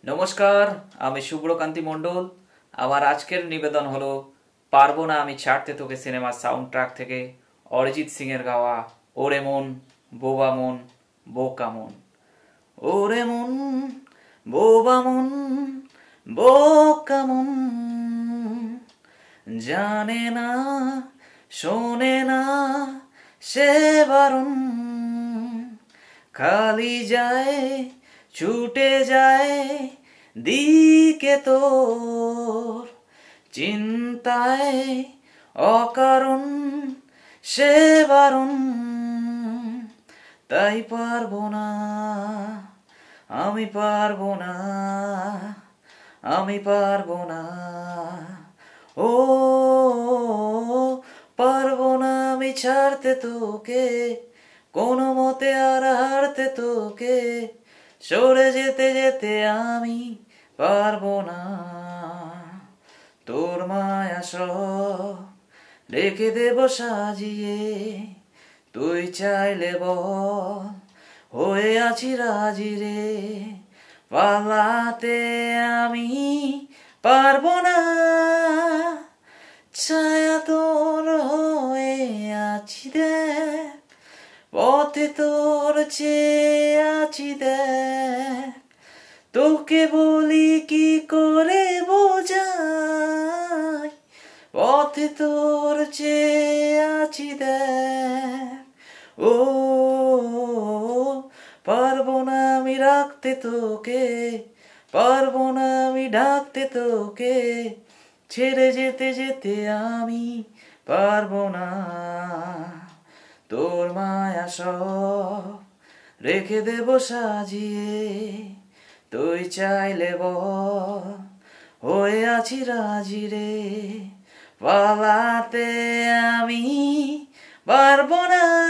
নমস্কার, আমি শুভ্রকান্তি মণ্ডল। আমার আজকের নিবেদন হলো পারবো না আমি ছাড়তে তোকে সিনেমার সাউন্ড ট্র্যাক থেকে অরিজিৎ সিং এর গাওয়া ওরে মন বোবা মন বোকা মন। ওরে মন বোবা মন বোকা মন, জানে না শোনে না সে বারণ, খালি যায় ছুটে যায় দিকে তোর, চিন্তায় অকারণ সে বারণ, তাই পারবো না আমি পারবো না আমি পারবো না। ও পারবো না আমি ছাড়তে তোকে, কোনো মতে আর হারতে তোকে, সরে যেতে যেতে আমি পারবো না। তোর মায়া সব রেখে দেব সাজিয়ে, তুই চাইলে বল হয়ে আছি রাজি রে, পালাতে আমি পারবো না, ছায়া তোর হয়ে আছি দেখ, পথে তোর চেয়ে আছি দেখ, তোকে বলি কি করে বোঝাই, পথে তোর চেয়ে আছি দেখ। ও পারবো না আমি রাখতে তোকে, পারবো না আমি ডাকতে তোকে, ছেড়ে যেতে যেতে আমি পারবো না। তোর মায়া সব রেখে দেব সাজিয়ে, তুই চাইলে বল হয়ে আছি রাজি রে, পালাতে আমি পারবো না।